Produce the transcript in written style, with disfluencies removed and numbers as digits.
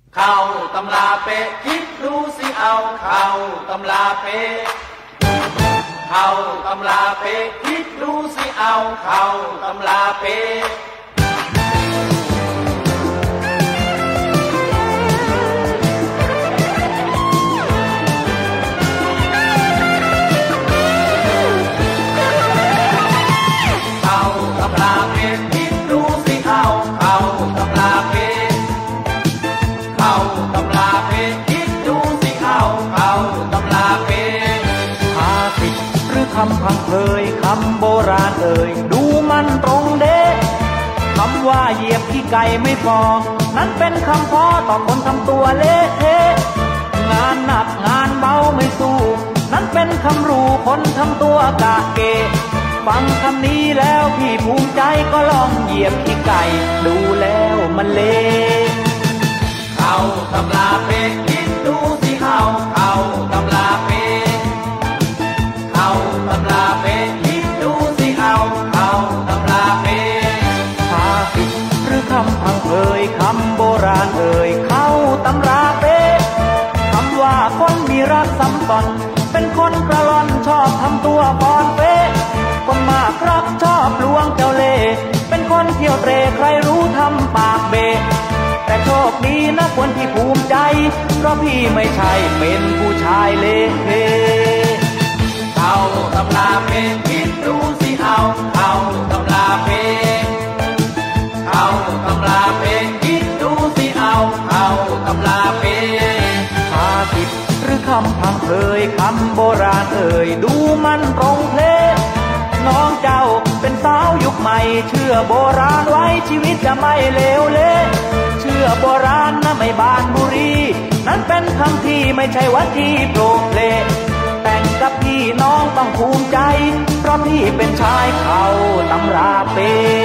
เข้าตำราเป๊ะคิดดูสิเอาเข้าตำราเป๊ะเข้าตำราเป๊ะคิดดูสิเอาเข้าตำราเป๊ะคำพังเพยคำโบราณเอ่ยดูมันตรงเด้คำว่าเหยียบขี้ไก่ไม่พอนั้นเป็นคำพ้อต่อคนทำตัวเละเทะงานหนักงานเบาไม่สู้นั้นเป็นคำรู้คนทำตัวกะเกะฟังคำนี้แล้วพี่ภูมิใจก็ลองเหยียบขี้ไก่ดูแล้วมันเละเข้าตำราเป๊ะคิดดูสิเข้าตำราเป๊ะเข้าตำราเป๊ะคิดดูสิเข้าตำราเป๊ะภาษิตหรือคำพังเพยคำโบราณเอ่ยเข้าตำราเป๊ะคำว่าคนมีรักซ้ำซ้อนเป็นคนกระล่อนชอบทำตัวปอนเป๊ะคนมากรักชอบลวงเจ้าเล่ห์เป็นคนเที่ยวเตร่ใครรู้ทำปากเบะแต่โชคดีนะคนที่ภูมิใจเพราะพี่ไม่ใช่เป็นผู้ชายเละเทะเข้าตำราเป๊ะคิดดูสิเข้าตำราเป๊ะเข้าตำราเป๊ะคิดดูสิเข้าตำราเป๊ะภาษิตหรือคำพังเพยคำโบราณเอ่ยดูมันตรงเพลน้องเจ้าเป็นสาวยุคใหม่เชื่อโบราณไว้ชีวิตจะไม่เลวเละเชื่อโบราณนะไม่บานบุรีนั้นเป็นคำที่ไม่ใช่วัตถีโปรเพลแต่งกับพี่น้องต้องภูมิใจเพราะพี่เป็นชายเข้าตำราเป๊ะ